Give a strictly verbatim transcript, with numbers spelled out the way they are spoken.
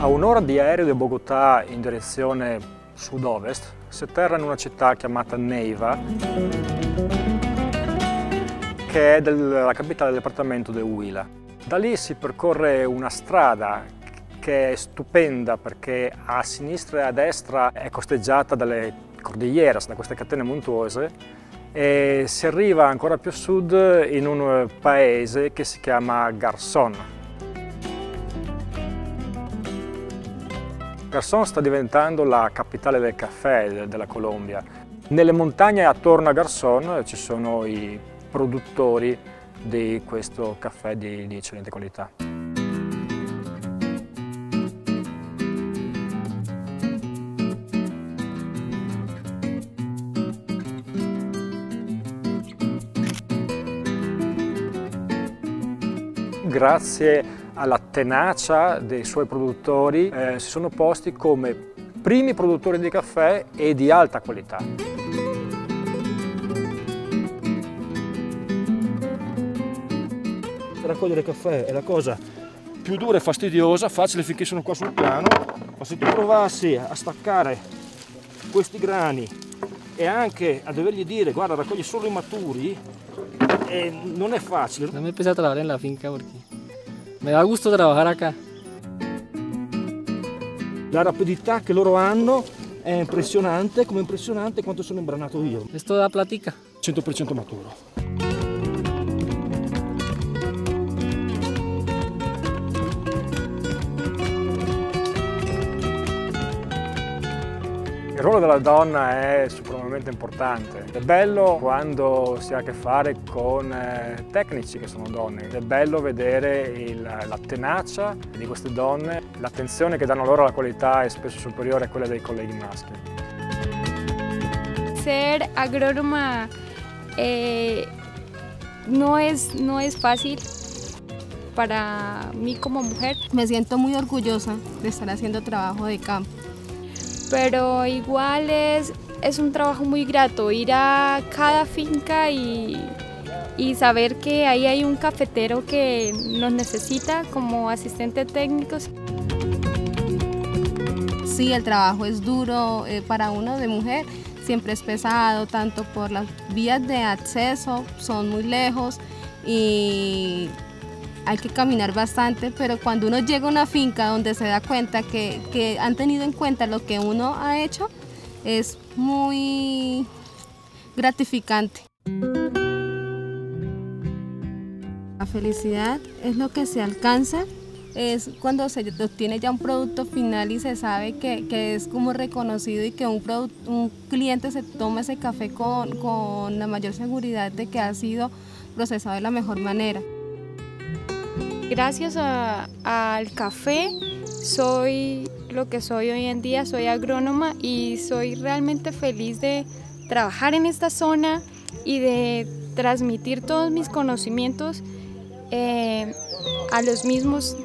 A un'ora di aereo da Bogotà in direzione sud-ovest si atterra in una città chiamata Neiva, che è la capitale del dipartimento del Huila. Da lì si percorre una strada che è stupenda perché a sinistra e a destra è costeggiata dalle cordilleras, da queste catene montuose, e si arriva ancora più a sud in un paese che si chiama Garzón. Garzón sta diventando la capitale del caffè della Colombia. Nelle montagne attorno a Garzón ci sono i produttori di questo caffè di, di eccellente qualità. Grazie alla tenacia dei suoi produttori eh, si sono posti come primi produttori di caffè e di alta qualità. Raccogliere caffè è la cosa più dura e fastidiosa, facile finché sono qua sul piano, ma se tu provassi a staccare questi grani e anche a dovergli dire guarda raccogli solo i maturi, eh, non è facile. No me empecé a trabajar en la finca porque me da gusto trabajar acá. La rapidità che loro hanno è impressionante, come impressionante quanto sono imbranato io. Esto da platica. cento per cento maturo. Il ruolo della donna è supremamente importante. È bello quando si ha a che fare con eh, tecnici che sono donne. È bello vedere il, la tenacia di queste donne, l'attenzione che danno loro alla qualità è spesso superiore a quella dei colleghi maschi. Ser agrónoma eh, no es, no es fácil para mí como mujer. Me siento muy orgullosa de estar haciendo trabajo de campo. Pero igual es, es un trabajo muy grato ir a cada finca y, y saber que ahí hay un cafetero que nos necesita como asistente técnicos. Sí, el trabajo es duro, eh, para uno de mujer siempre es pesado, tanto por las vías de acceso, son muy lejos y hay que caminar bastante, pero cuando uno llega a una finca donde se da cuenta que, que han tenido en cuenta lo que uno ha hecho, es muy gratificante. La felicidad es lo que se alcanza, es cuando se obtiene ya un producto final y se sabe que, que es como reconocido y que un, un cliente se toma ese café con, con la mayor seguridad de que ha sido procesado de la mejor manera. Gracias a, al café soy lo que soy hoy en día, soy agrónoma y soy realmente feliz de trabajar en esta zona y de transmitir todos mis conocimientos eh, a los mismos